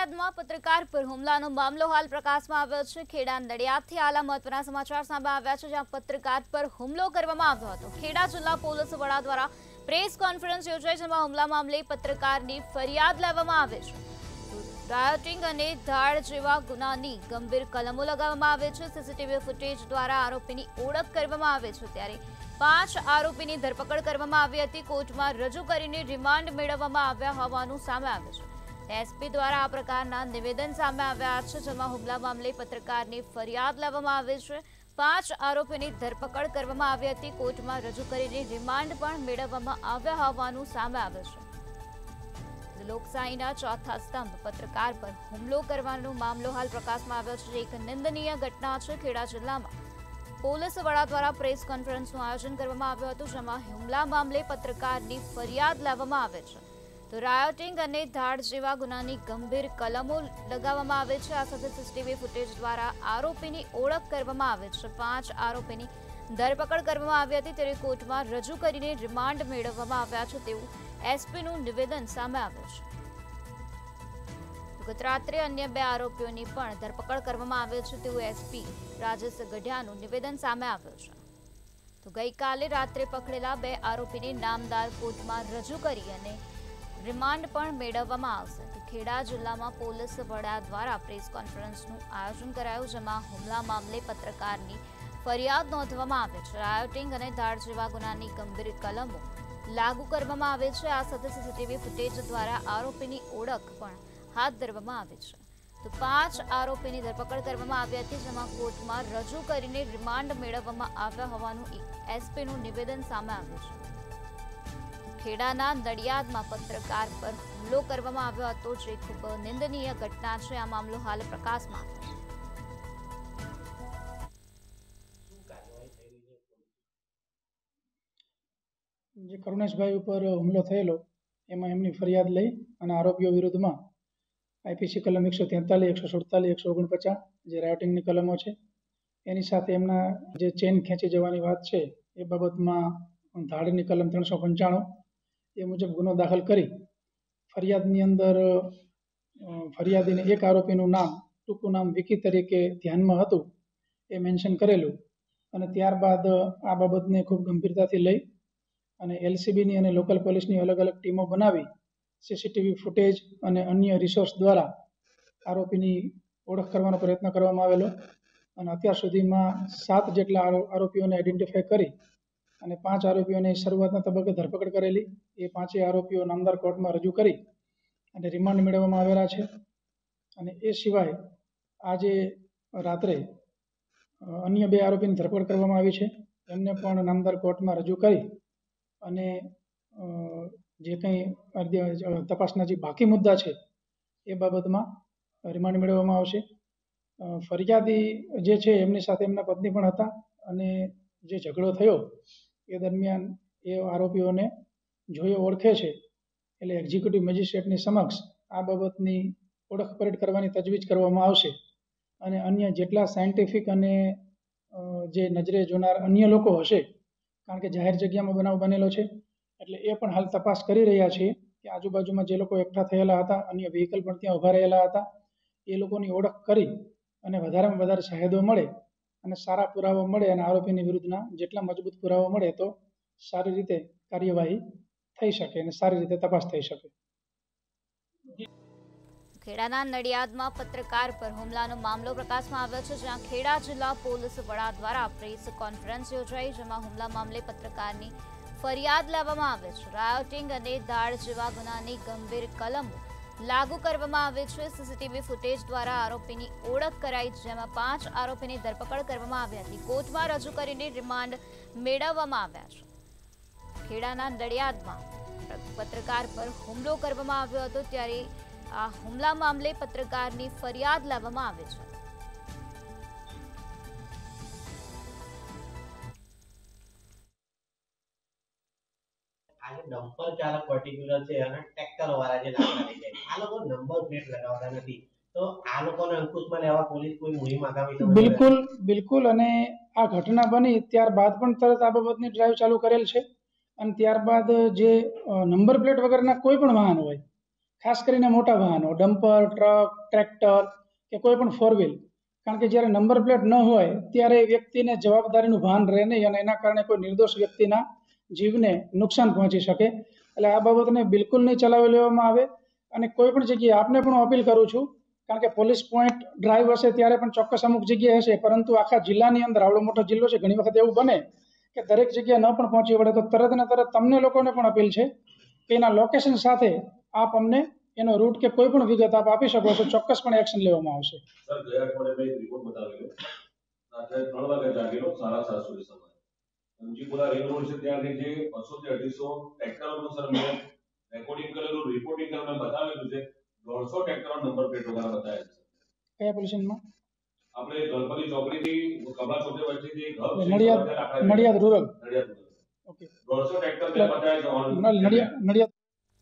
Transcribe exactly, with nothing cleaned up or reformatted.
નડિયાદમાં પત્રકાર પર હુમલાનો મામલો હાલ પ્રકાશમાં આવ્યો છે। ખેડા નડિયાદથી હાલ મહત્વના સમાચાર સામે આવ્યા છે, જ્યાં પત્રકાર પર હુમલો કરવામાં આવ્યો હતો। ખેડા જિલ્લા પોલીસ વડા દ્વારા પ્રેસ કોન્ફરન્સ યોજાઈ, જેમાં હુમલા મામલે પત્રકારની ફરિયાદ લેવામાં આવે છે। રાયોટિંગ અને ધાડ જેવા ગુનાની ગંભીર કલમો લગાવવામાં આવે છે। સીસીટીવી ફૂટેજ દ્વારા આરોપીની ઓળખ કરવામાં આવે છે, ત્યારે પાંચ આરોપીની ધરપકડ કરવામાં આવી હતી। કોર્ટમાં રજૂ કરીને રિમાન્ડ મેળવવામાં આવ્યા હોવાનું સામે આવ્યું છે। એસપી દ્વારા આ પ્રકારના નિવેદન સામે આવ્યા છે, જેમાં હુમલા મામલે પત્રકારની ફરિયાદ લેવામાં આવી છે। પાંચ આરોપીની ધરપકડ કરવામાં આવી હતી। કોર્ટમાં રજૂ કરીને રિમાન્ડ પણ મેળવવામાં આવ્યા હોવાનું સામે આવ્યું છે। લોકશાહીના ચોથા સ્તંભ પત્રકાર પર હુમલો કરવાનો મામલો હાલ પ્રકાશમાં આવ્યો છે। એક નિંદનીય ઘટના છે। ખેડા જિલ્લામાં પોલીસ વડા દ્વારા પ્રેસ કોન્ફરન્સનું આયોજન કરવામાં આવ્યું હતું, જેમાં હુમલા મામલે પત્રકારની ફરિયાદ લેવામાં આવે છે। તો રાયોટિંગ અને ધાડ જેવા ગુનાની ગંભીર કલમો લગાવવામાં આવે છે। આ સાથે સીસીટીવી ફૂટેજ દ્વારા આરોપીની ઓળખ કરવામાં આવે છે। પાંચ આરોપીની ધરપકડ કરવામાં આવી હતી, ત્યારે કોર્ટમાં રજૂ કરીને રિમાન્ડ મેળવવામાં આવ્યા છે, તેવું એસપીનું નિવેદન સામે આવ્યું છે। ગત રાત્રે અન્ય બે આરોપીઓની પણ ધરપકડ કરવામાં આવે છે, તેવું એસપી રાજેશ ગઢિયાનું નિવેદન સામે આવ્યું છે। તો ગઈકાલે રાત્રે પકડેલા બે આરોપીને નામદાર કોર્ટમાં રજૂ કરી અને રિમાન્ડ પણ મેળવવામાં આવશે। તો ખેડા જિલ્લામાં પોલીસ વડા દ્વારા પ્રેસ કોન્ફરન્સનું આયોજન કરાયું, જેમાં હુમલા મામલે પત્રકારની ફરિયાદ નોંધવામાં આવે છે। રાયોટિંગ અને ધાડ જેવા ગુનાની ગંભીર કલમો લાગુ કરવામાં આવે છે। આ સાથે સીસીટીવી ફૂટેજ દ્વારા આરોપીની ઓળખ પણ હાથ ધરવામાં આવી છે। તો પાંચ આરોપીની ધરપકડ કરવામાં આવી હતી, જેમાં કોર્ટમાં રજૂ કરીને રિમાન્ડ મેળવવામાં આવ્યા હોવાનું એસપીનું નિવેદન સામે આવ્યું છે। ખેડાના નડિયાદમાં પત્રકાર પર હુમલો કરવામાં આવ્યો હતો, જે ખૂબ નિંદનીય ઘટના છે। આ મામલો હાલ પ્રકાશમાં જે કરુણેશભાઈ ઉપર હુમલો થયેલો એમાં એમની ફરિયાદ લઈ અને આરોપીઓ વિરુદ્ધમાં આઈપીસી કલમ એકસો તેતાલીસ એકસો સુડતાલીસ એકસો ઓગણપચાસ જે રાયોટિંગની કલમો છે, એની સાથે એમના જે ચેન ખેંચી જવાની વાત છે એ બાબતમાં ધાડની કલમ ત્રણસો પંચાણું એ મુજબ ગુનો દાખલ કરી ફરિયાદની અંદર ફરિયાદીને એક આરોપીનું નામ ટૂંકું નામ વિકી તરીકે ધ્યાનમાં હતું એ મેન્શન કરેલું, અને ત્યારબાદ આ બાબતને ખૂબ ગંભીરતાથી લઈ અને એલસીબીની અને લોકલ પોલીસની અલગ અલગ ટીમો બનાવી સીસીટીવી ફૂટેજ અને અન્ય રિસોર્સ દ્વારા આરોપીની ઓળખ કરવાનો પ્રયત્ન કરવામાં આવેલો, અને અત્યાર સુધીમાં સાત જેટલા આરોપીઓને આઈડેન્ટિફાઈ કરી અને પાંચ આરોપીઓને શરૂઆતના તબક્કે ધરપકડ કરેલી। એ પાંચેય આરોપીઓ નામદાર કોર્ટમાં રજૂ કરી અને રિમાન્ડ મેળવવામાં આવેલા છે। અને એ સિવાય આજે રાત્રે અન્ય બે આરોપીની ધરપકડ કરવામાં આવી છે, એમને પણ નામદાર કોર્ટમાં રજૂ કરી અને જે કંઈ તપાસના જે બાકી મુદ્દા છે એ બાબતમાં રિમાન્ડ મેળવવામાં આવશે। ફરિયાદી જે છે એમની સાથે એમના પત્ની પણ હતા, અને જે ઝઘડો થયો એ દરમિયાન એ આરોપીઓને જોયો ઓળખે છે, એટલે એક્ઝિક્યુટિવ મેજિસ્ટ્રેટની સમક્ષ આ બાબતની ઓળખ પરેડ કરવાની તજવીજ કરવામાં આવશે। અને અન્ય જેટલા સાયન્ટિફિક અને જે નજરે જોનાર અન્ય લોકો હશે, કારણ કે જાહેર જગ્યામાં બનાવ બનેલો છે, એટલે એ પણ હાલ તપાસ કરી રહ્યા છીએ કે આજુબાજુમાં જે લોકો એકઠા થયેલા હતા, અન્ય વ્હીકલ પણ ત્યાં ઊભા રહેલા હતા, એ લોકોની ઓળખ કરી અને વધારેમાં વધારે શાહેદો મળે અને સારા પુરાવા મળે અને આરોપીની વિરુદ્ધના જેટલા મજબૂત પુરાવા મળે તો સારી રીતે કાર્યવાહી થઈ શકે અને સારી રીતે તપાસ થઈ શકે। ખેડાના નડિયાદમાં પત્રકાર પર હુમલાનો મામલો પ્રકાશમાં આવ્યો છે, જ્યાં ખેડા જિલ્લા પોલીસ વડા દ્વારા પ્રેસ કોન્ફરન્સ યોજાઈ, જેમાં હુમલા મામલે પત્રકારની ફરિયાદ લેવામાં આવે છે। રાયોટિંગ અને ધાડ જેવા ગુનાની ગંભીર કલમો લાગુ કરવામાં આવે છે। સીસીટીવી ફૂટેજ દ્વારા આરોપીની ઓળખ કરાઈ, જેમાં પાંચ આરોપીની ધરપકડ કરવામાં આવી હતી। કોર્ટમાં રજૂ કરીને રિમાન્ડ મેળવવામાં આવ્યા છે। ખેડાના નડિયાદમાં પત્રકાર પર હુમલો કરવામાં આવ્યો હતો, ત્યારે આ હુમલા મામલે પત્રકારની ફરિયાદ લેવામાં આવે છે। આજે ડમ્પર ચાલક પર્ટિક્યુલર છે અને ટ્રેક્ટર વાળા જે લાકડા લઈ જાય, આ લોકો નંબર પ્લેટ લગાવતા નથી, તો આ લોકોને અંકુશમાં લેવા પોલીસ કોઈ મુહિમ આગામી બિલકુલ બિલકુલ અને આ ઘટના બની ત્યારબાદ પણ તરત આ બાબતની ડ્રાઈવ ચાલુ કરેલ છે, અને ત્યારબાદ જે નંબર પ્લેટ વગરના કોઈ પણ વાહન હોય, ખાસ કરીને મોટા વાહનો ડમ્પર, ટ્રક, ટ્રેક્ટર કે કોઈ પણ ફોર વ્હીલ, કારણ કે જ્યારે નંબર પ્લેટ ન હોય ત્યારે એ વ્યક્તિને જવાબદારીનું ભાન રહે નહીં અને એના કારણે કોઈ નિર્દોષ વ્યક્તિના જીવને નુકસાન પહોંચી શકે. એટલે આ બાબતને બિલકુલ નહીં ચલાવી લેવામાં આવે. અને કોઈ પણ જગ્યાએ આપને પણ હું અપીલ કરું છું, કારણ કે પોલીસ પોઈન્ટ ડ્રાઈવ હશે ત્યારે પણ ચોક્કસ અમુક જગ્યાએ હશે, પરંતુ આખા જિલ્લાની અંદર આવડો મોટો જિલ્લો છે, ઘણી વખત એવું બને કે દરેક જગ્યાએ ન પણ પહોંચી વળે, તો તરત ને તરત તમને લોકોને પણ અપીલ છે કે એના લોકેશન સાથે આપ અમને એનો રૂટ કે કોઈ પણ વિગત આપ આપી શકો છો, ચોક્કસપણે એક્શન લેવામાં આવશે. સર, ગયા અઠવાડિયે મેં એક રિપોર્ટ બતાવેલો રાત્રે ત્રણ વાગે જાગેલો સાડા સાત સુધી સવારે અંજીપુરા રિંગ રોડ છે ત્યાંથી જે બસો થી અઢીસો ટ્રેક્ટરોનું સર મેં રેકોર્ડિંગ કરેલું રિપોર્ટિંગ કરેલું મેં બતાવેલું છે. દોઢસો ટ્રેક્ટરો નંબર પ્લેટ વગર બતાવ્યા છે. કયા પોલ્યુશનમાં? આપણે ગણપતિ ચોકડીથી કબલા ચોકડી વચ્ચે જે ઘર છે નડિયાદ નડિયાદ રૂરલ. નડિયાદ ઓકે. દોઢસો ટ્રેક્ટર મેં બતાવ્યા છે. નડિયાદ નડિયાદ